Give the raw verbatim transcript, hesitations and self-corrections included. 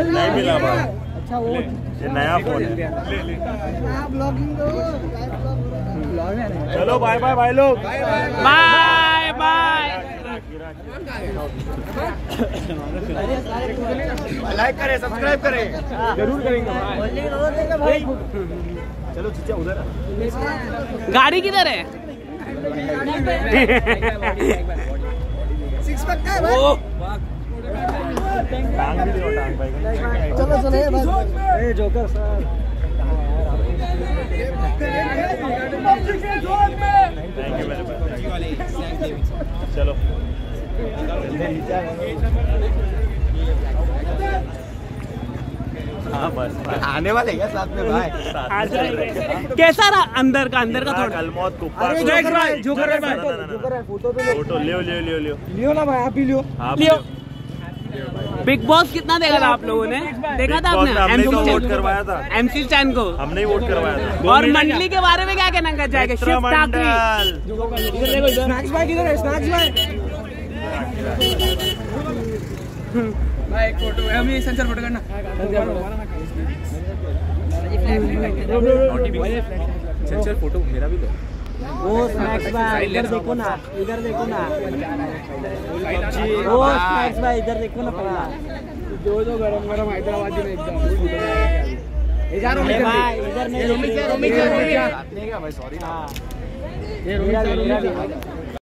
नहीं मिला भाई। अच्छा वो ये नया फोन है। चलो बाय बाय भाई लोग, बाय बाय। लाइक करें, सब्सक्राइब करें, जरूर करेंगे भाई। चलो चीचा उधर गाड़ी किधर है? सिक्स पैक का है भाई। टांग भी दो, टांग भाई। चलो चलो ये बस a joker sir. Thank you मेरे भाई। चलो हाँ बस आने वाले क्या साथ में भाई? कैसा रहा अंदर का? अंदर का थोड़ा कलमौत कुप्पा जोकर भाई, जोकर है भाई, ना, ना, ना, ना। जोकर है। फोटो भी लो, फोटो लियो लियो लियो लियो लियो ना भाई, आप भी लियो। आप लियो। बिग बॉस कितना देखा था आप लोगों ने? देखा था आपने? हमने तो वोट करवाया था, एमसी स्टैन को। हमने ही वोट करवाया था। और मंडली के बारे में क्या कहना चाहेंगे? शिव ठाकरे। स्नैक्स भाई किधर है? स्नैक्स भाई भाई एक फोटो है, हमें सेंसर फोटो करना। सेंसर फोटो मेरा भी दो। वो स्नैक्स भाई इधर देखो ना, इधर देखो ना। वो स्नैक्स भाई इधर देखो ना पहला। जो जो गरम गरम हैदराबादी में एकदम। ये जा रोमिक भाई इधर नहीं, रोमिक रोमिक रोमिक भाई सॉरी ना। ये रोमिक